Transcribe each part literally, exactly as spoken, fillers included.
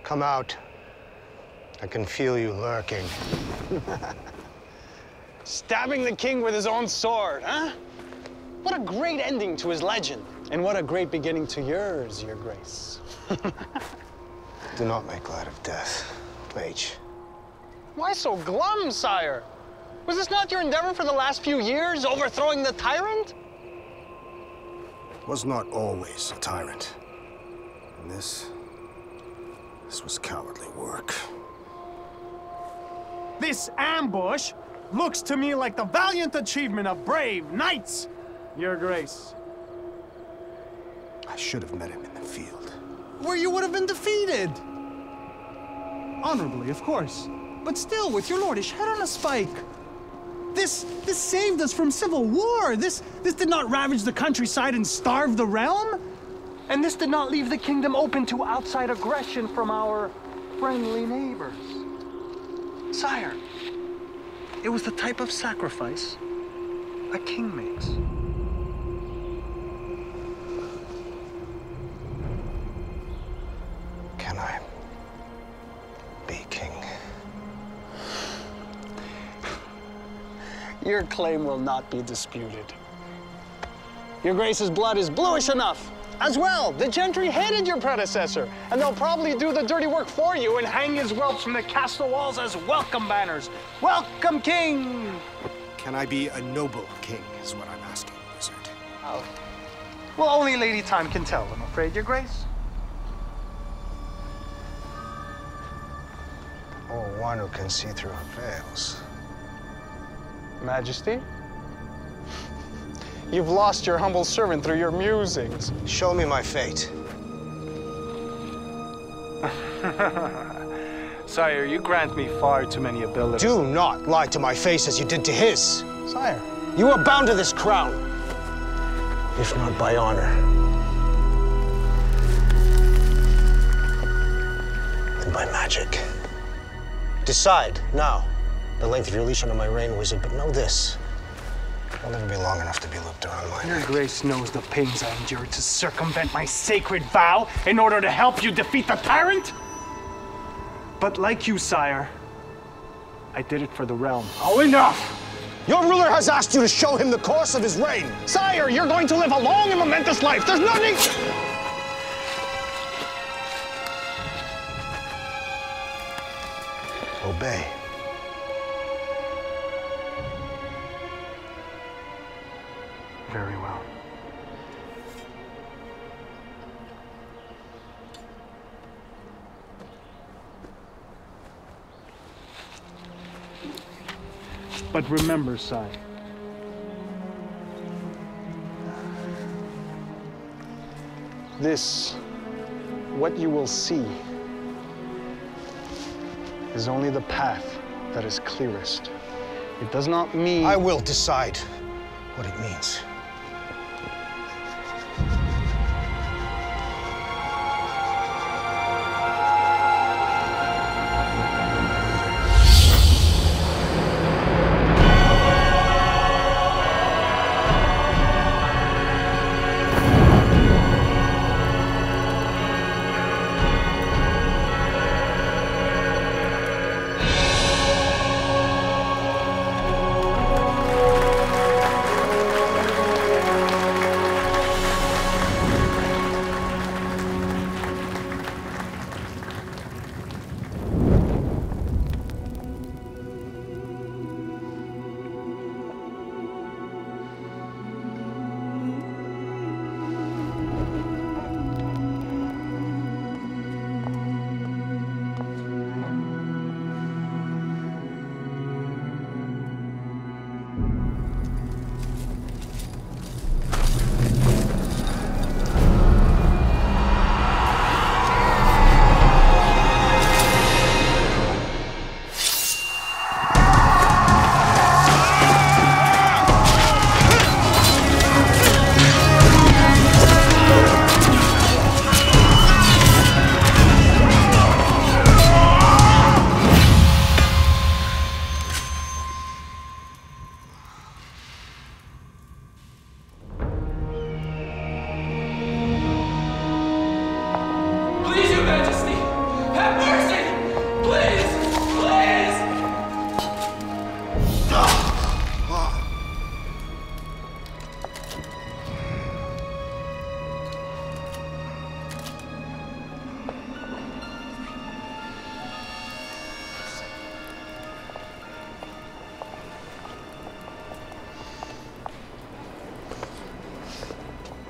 Come out. I can feel you lurking. Stabbing the king with his own sword, huh? What a great ending to his legend. And what a great beginning to yours, your grace. Do not make light of death, Mage. Why so glum, sire? Was this not your endeavor for the last few years, overthrowing the tyrant? Was not always a tyrant. And this... this was cowardly work. This ambush looks to me like the valiant achievement of brave knights, your grace. I should have met him in the field. Where you would have been defeated. Honorably, of course. But still, with your lordish head on a spike. This, this saved us from civil war. This, this did not ravage the countryside and starve the realm. And this did not leave the kingdom open to outside aggression from our friendly neighbors. Sire, it was the type of sacrifice a king makes. Can I be king? Your claim will not be disputed. Your grace's blood is bluish enough. As well, the gentry hated your predecessor, and they'll probably do the dirty work for you and hang his whelps from the castle walls as welcome banners. Welcome, king! Can I be a noble king, is what I'm asking, wizard. Oh. Well, only Lady Time can tell, I'm afraid, your grace. Or one who can see through her veils. Majesty? You've lost your humble servant through your musings. Show me my fate. Sire, you grant me far too many abilities. Do not lie to my face as you did to his. Sire. You are bound to this crown, if not by honor, then by magic. Decide now the length of your leash under my reign, wizard, but know this. I'll never be long enough to be looped around my Your neck. grace knows the pains I endured to circumvent my sacred vow in order to help you defeat the tyrant? But like you, sire, I did it for the realm. Oh, enough! Your ruler has asked you to show him the course of his reign. Sire, you're going to live a long and momentous life. There's nothing... Obey. Very well. But remember, sire, This, what you will see, is only the path that is clearest. It does not mean... I will decide what it means.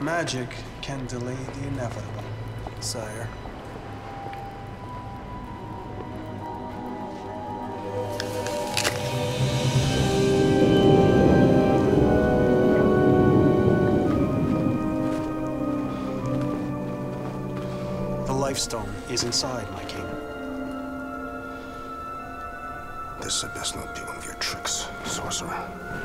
Magic can delay the inevitable, sire. The Lifestone is inside, my king. This had best not be one of your tricks, sorcerer.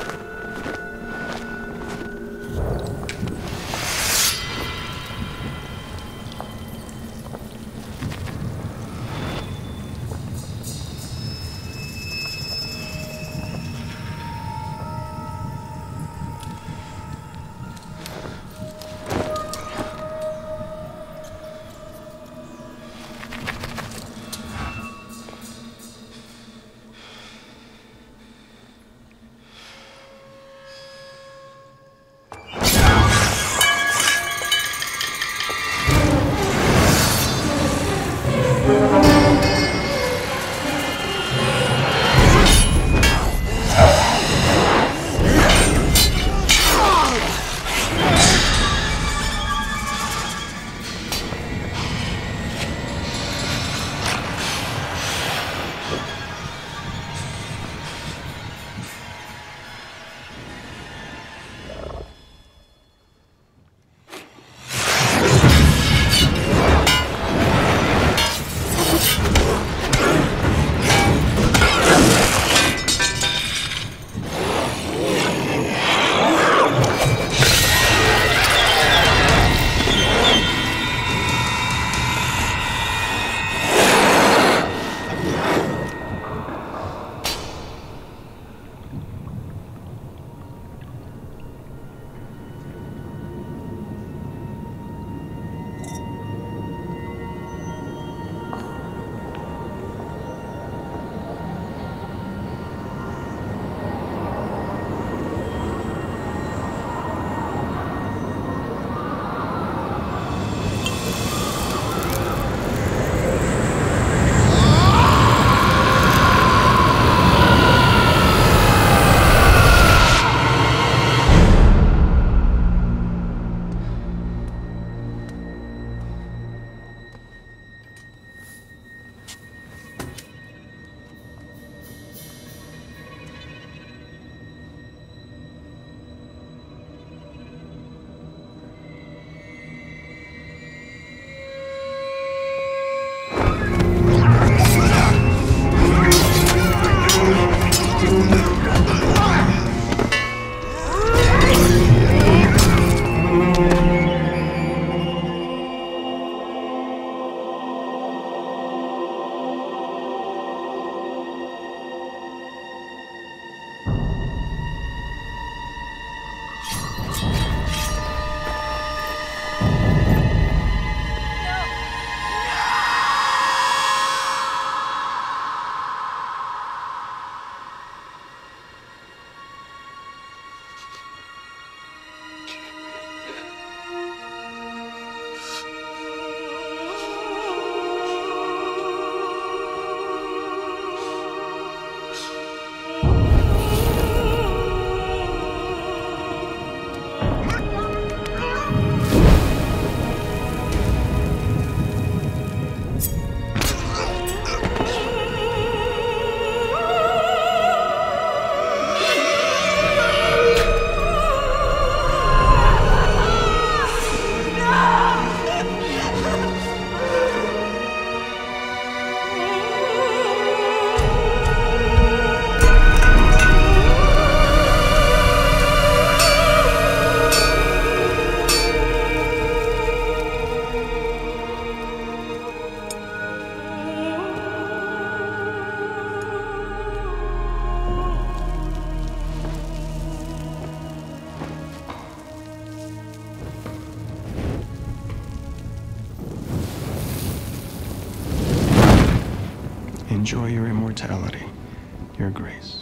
Enjoy your immortality, your grace.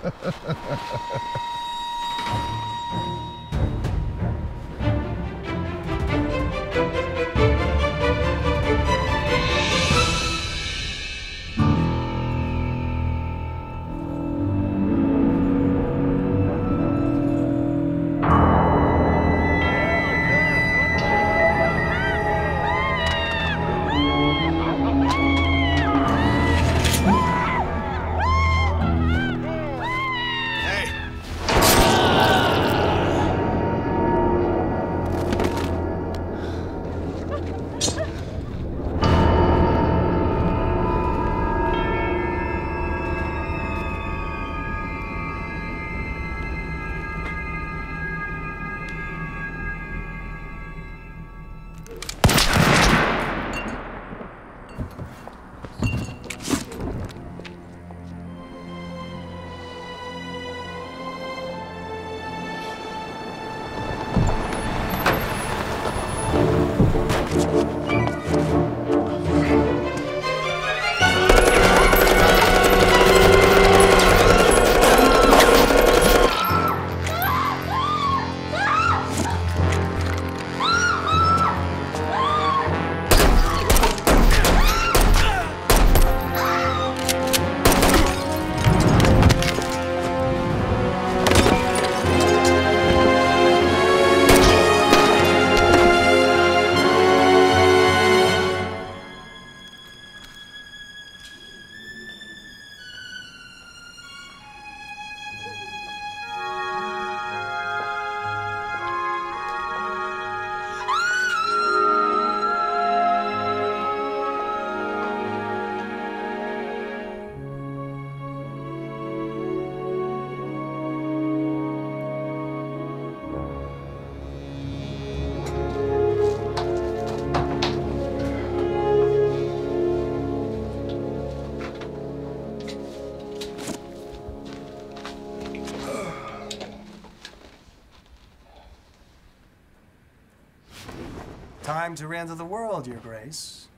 Time to render the world, Your Grace.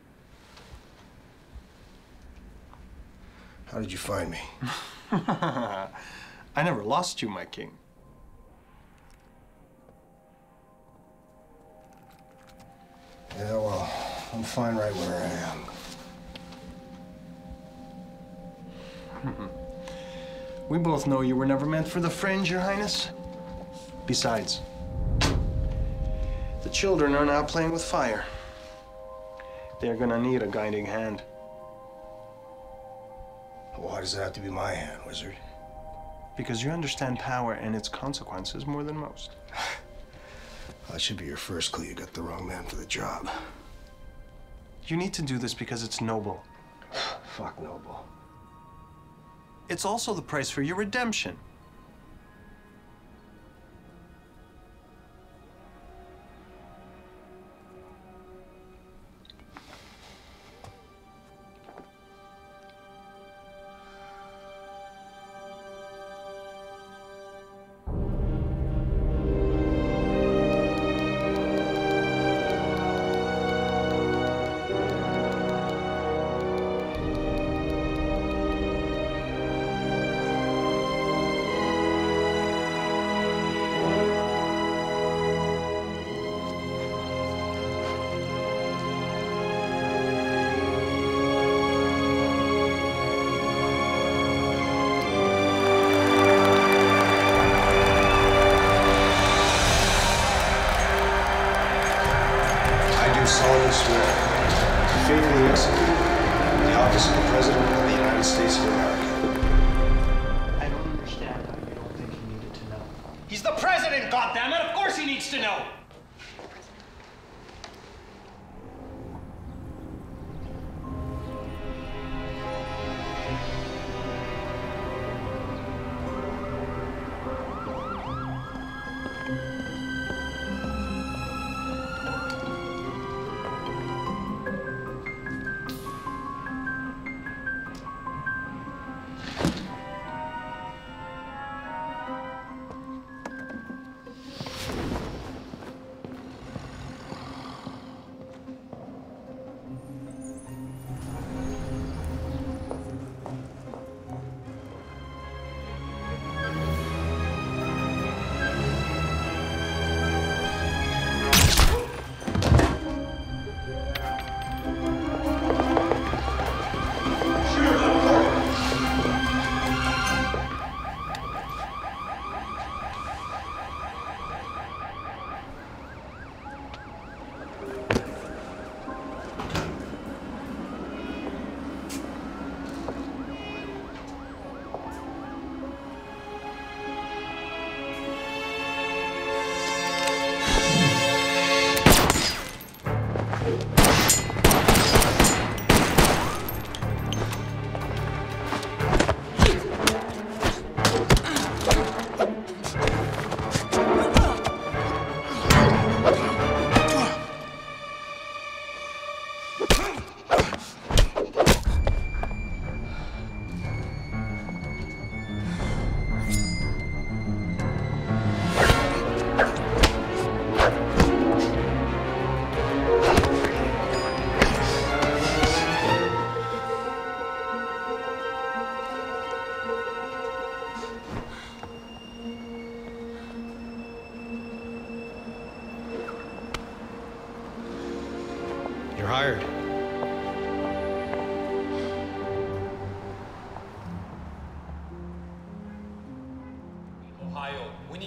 How did you find me? I never lost you, my king. Yeah, well, I'm fine right where I am. We both know you were never meant for the fringe, Your Highness. Besides, the children are now playing with fire. They're gonna need a guiding hand. Why does it have to be my hand, wizard? Because you understand power and its consequences more than most. That should be your first clue you got the wrong man for the job. You need to do this because it's noble. Fuck noble. It's also the price for your redemption. solemnly swear to faithfully execute the office of the President of the United States of America. I don't understand how you don't think he needed to know. He's the President, goddammit! Of course he needs to know!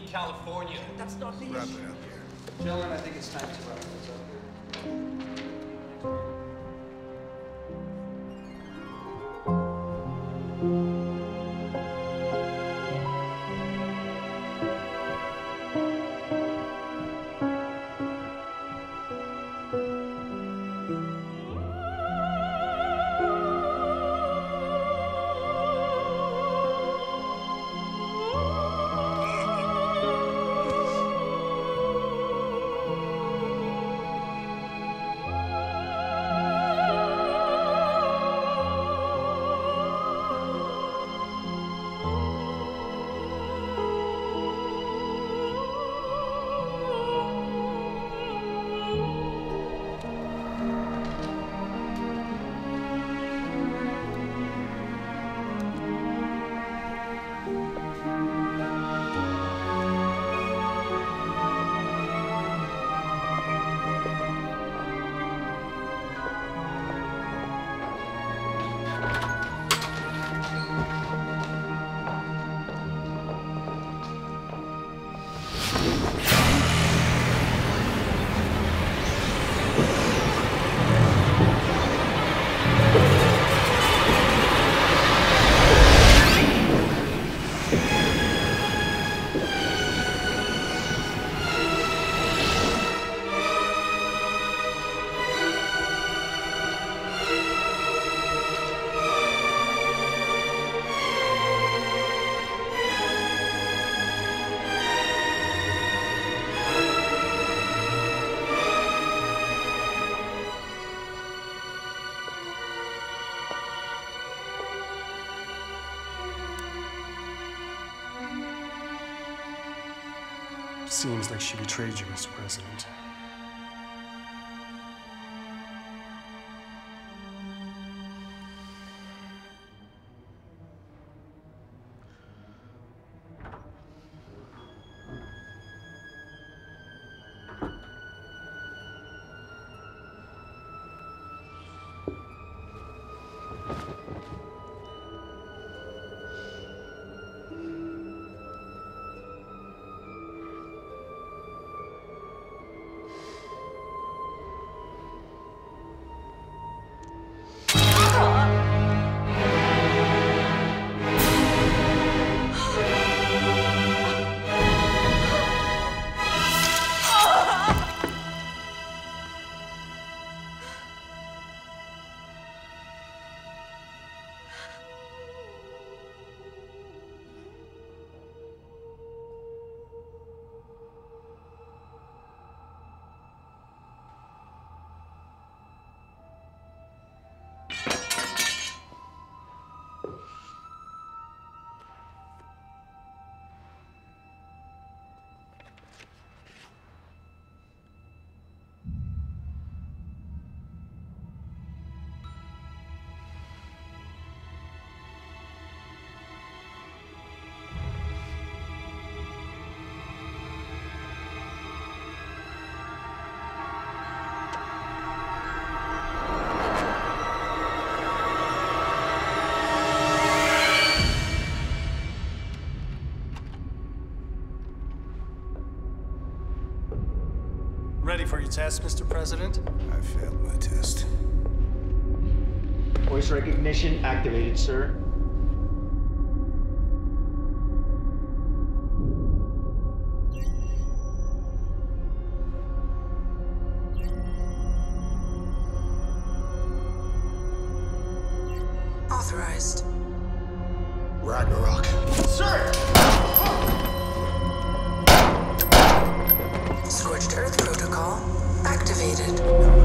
California. That's not the Wrap issue. it up here. Gentlemen, I think it's time to wrap this up here. Seems like she betrayed you, Mister President. Ready for your test, Mister President? I failed my test. Voice recognition activated, sir. Authorized. Ragnarok. Sir! Scorched Earth protocol activated.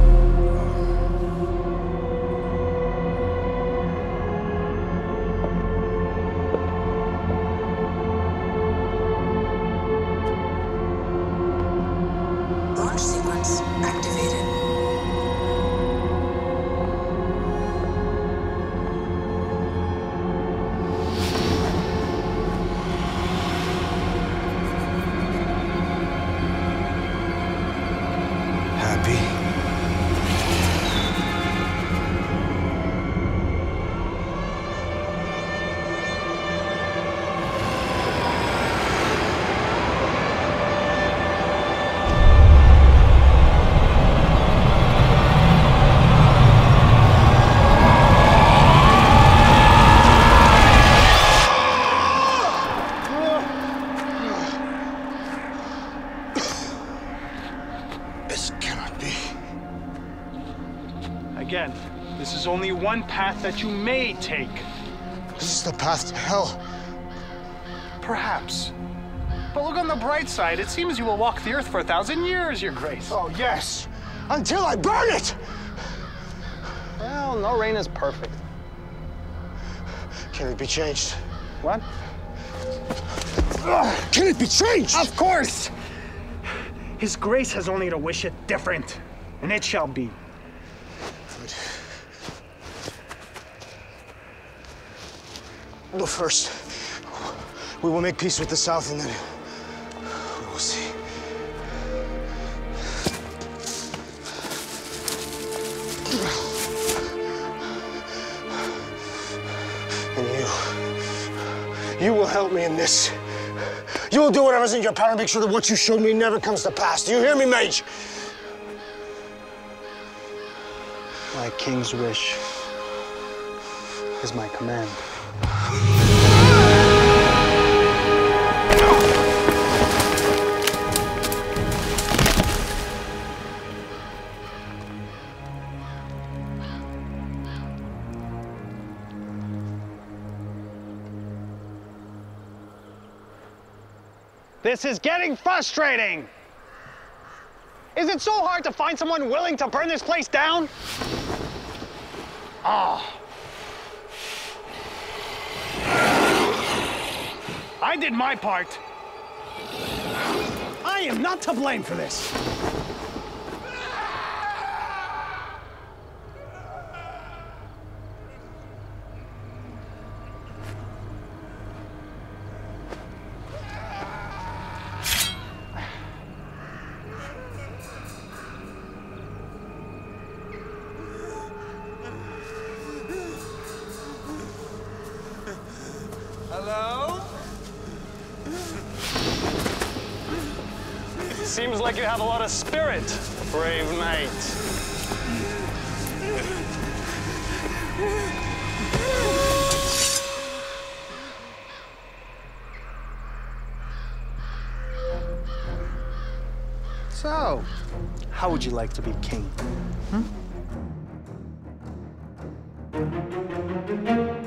Launch sequence activated. Happy? This is only one path that you may take. This is the path to hell. Perhaps. But look on the bright side. It seems you will walk the earth for a thousand years, Your Grace. Oh, yes. Until I burn it! Well, no rain is perfect. Can it be changed? What? Ugh, can it be changed? Of course! His Grace has only to wish it different, and it shall be. Good. But first, we will make peace with the South, and then we will see. And you, you will help me in this. You will do whatever's in your power to make sure that what you showed me never comes to pass. Do you hear me, Mage? My king's wish is my command. This is getting frustrating! Is it so hard to find someone willing to burn this place down? Ah. I did my part. I am not to blame for this. Hello? Seems like you have a lot of spirit, brave knight. So, how would you like to be king? Hmm?